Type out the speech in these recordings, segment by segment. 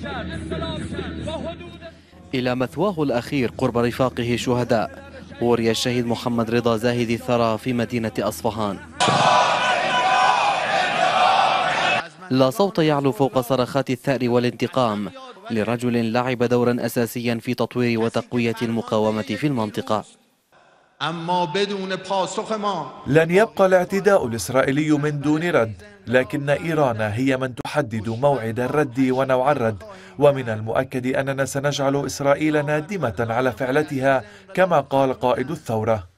إلى مثواه الأخير قرب رفاقه شهداء وري الشهيد محمد رضا زاهد الثرى في مدينة أصفهان. لا صوت يعلو فوق صرخات الثأر والانتقام لرجل لعب دورا أساسيا في تطوير وتقوية المقاومة في المنطقة. لن يبقى الاعتداء الإسرائيلي من دون رد، لكن إيران هي من تحدد موعد الرد ونوع الرد، ومن المؤكد أننا سنجعل إسرائيل نادمة على فعلتها كما قال قائد الثورة.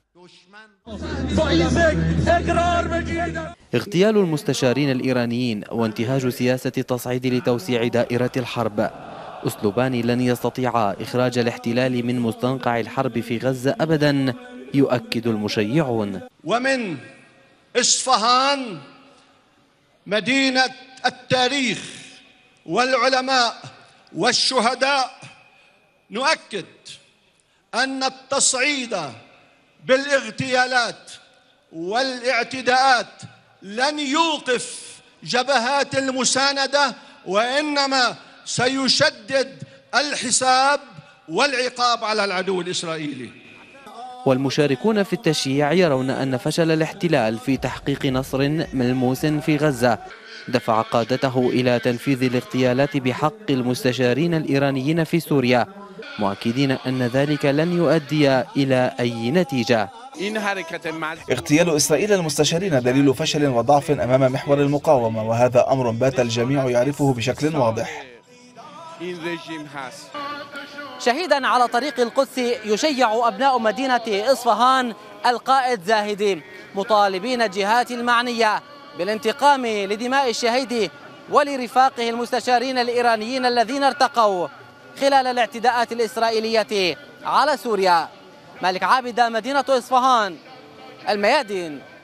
اغتيال المستشارين الإيرانيين وانتهاج سياسة التصعيد لتوسيع دائرة الحرب أسلوبان لن يستطيعا إخراج الاحتلال من مستنقع الحرب في غزة أبدا، يؤكد المشيعون. ومن إصفهان مدينة التاريخ والعلماء والشهداء نؤكد أن التصعيد بالاغتيالات والاعتداءات لن يوقف جبهات المساندة، وإنما سيشدد الحساب والعقاب على العدو الإسرائيلي. والمشاركون في التشييع يرون أن فشل الاحتلال في تحقيق نصر ملموس في غزة دفع قادته إلى تنفيذ الاغتيالات بحق المستشارين الإيرانيين في سوريا، مؤكدين أن ذلك لن يؤدي إلى أي نتيجة. اغتيال إسرائيل المستشارين دليل فشل وضعف أمام محور المقاومة، وهذا أمر بات الجميع يعرفه بشكل واضح. شهيدا على طريق القدس يشيع أبناء مدينة إصفهان القائد زاهدي، مطالبين الجهات المعنية بالانتقام لدماء الشهيد ولرفاقه المستشارين الإيرانيين الذين ارتقوا خلال الاعتداءات الإسرائيلية على سوريا. مالك عابدة، مدينة إصفهان، الميادين.